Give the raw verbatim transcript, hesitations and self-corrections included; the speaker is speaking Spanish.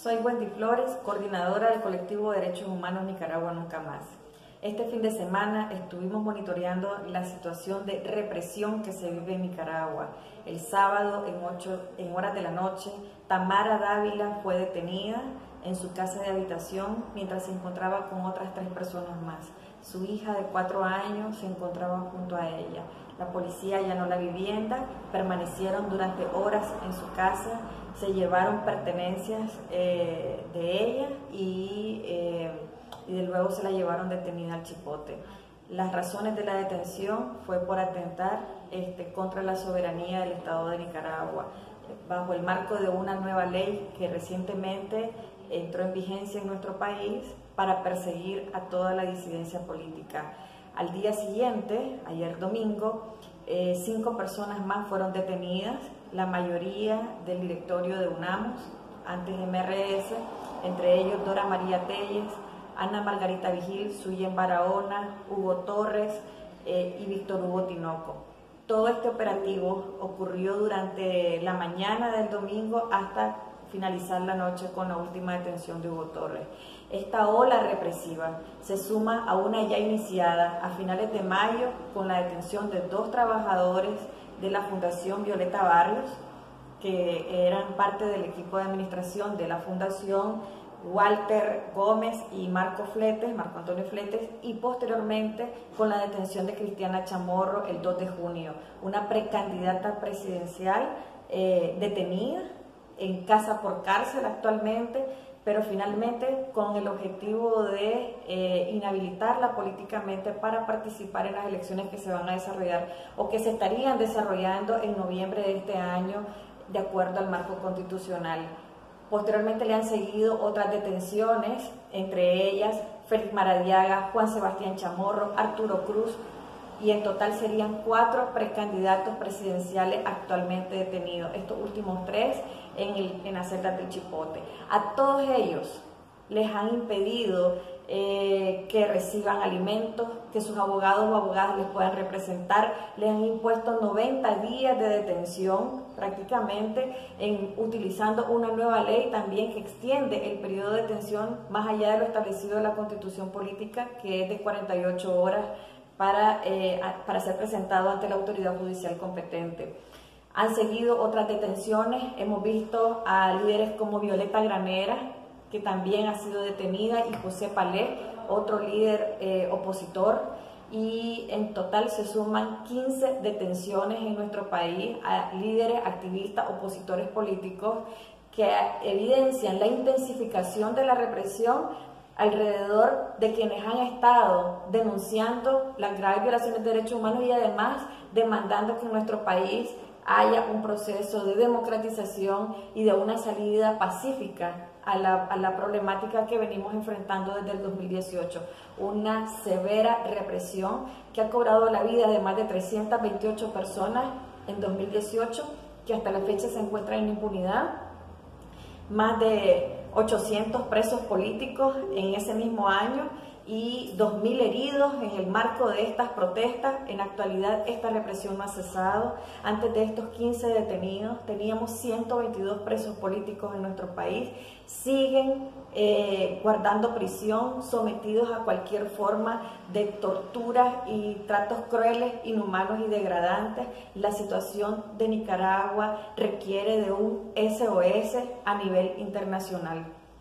Soy Wendy Flores, coordinadora del colectivo Derechos Humanos Nicaragua Nunca Más. Este fin de semana estuvimos monitoreando la situación de represión que se vive en Nicaragua. El sábado, en, ocho, en horas de la noche, Tamara Dávila fue detenida en su casa de habitación mientras se encontraba con otras tres personas más. Su hija de cuatro años se encontraba junto a ella. La policía allanó la vivienda, permanecieron durante horas en su casa, se llevaron pertenencias eh, de ella y, eh, y de luego se la llevaron detenida al Chipote. Las razones de la detención fue por atentar este, contra la soberanía del Estado de Nicaragua, bajo el marco de una nueva ley que recientemente entró en vigencia en nuestro país para perseguir a toda la disidencia política. Al día siguiente, ayer domingo, eh, cinco personas más fueron detenidas, la mayoría del directorio de UNAMOS, antes M R S, entre ellos Dora María Telles, Ana Margarita Vigil, Suyen Barahona, Hugo Torres eh, y Víctor Hugo Tinoco. Todo este operativo ocurrió durante la mañana del domingo hasta finalizar la noche con la última detención de Hugo Torres. Esta ola represiva se suma a una ya iniciada a finales de mayo con la detención de dos trabajadores de la Fundación Violeta Barrios, que eran parte del equipo de administración de la Fundación, Walter Gómez y Marco Fletes, Marco Antonio Fletes, y posteriormente con la detención de Cristiana Chamorro el dos de junio, una precandidata presidencial eh, detenida en casa por cárcel actualmente, pero finalmente con el objetivo de eh, inhabilitarla políticamente para participar en las elecciones que se van a desarrollar o que se estarían desarrollando en noviembre de este año de acuerdo al marco constitucional. Posteriormente le han seguido otras detenciones, entre ellas Félix Maradiaga, Juan Sebastián Chamorro, Arturo Cruz, y en total serían cuatro precandidatos presidenciales actualmente detenidos, estos últimos tres en, el, en las celdas del Chipote. A todos ellos les han impedido eh, que reciban alimentos, que sus abogados o abogadas les puedan representar, les han impuesto noventa días de detención prácticamente, en, utilizando una nueva ley también que extiende el periodo de detención más allá de lo establecido en la Constitución Política, que es de cuarenta y ocho horas para, eh, para ser presentado ante la autoridad judicial competente. Han seguido otras detenciones, hemos visto a líderes como Violeta Granera, que también ha sido detenida, y José Palé, otro líder eh, opositor, y en total se suman quince detenciones en nuestro país a líderes, activistas, opositores políticos que evidencian la intensificación de la represión alrededor de quienes han estado denunciando las graves violaciones de derechos humanos y además demandando que en nuestro país haya un proceso de democratización y de una salida pacífica a la, a la problemática que venimos enfrentando desde el dos mil dieciocho. Una severa represión que ha cobrado la vida de más de trescientas veintiocho personas en dos mil dieciocho, que hasta la fecha se encuentran en impunidad. Más de ochocientos presos políticos en ese mismo año y dos mil heridos en el marco de estas protestas. En la actualidad esta represión no ha cesado. Antes de estos quince detenidos teníamos ciento veintidós presos políticos en nuestro país. Siguen eh, guardando prisión, sometidos a cualquier forma de tortura y tratos crueles, inhumanos y degradantes. La situación de Nicaragua requiere de un S O S a nivel internacional.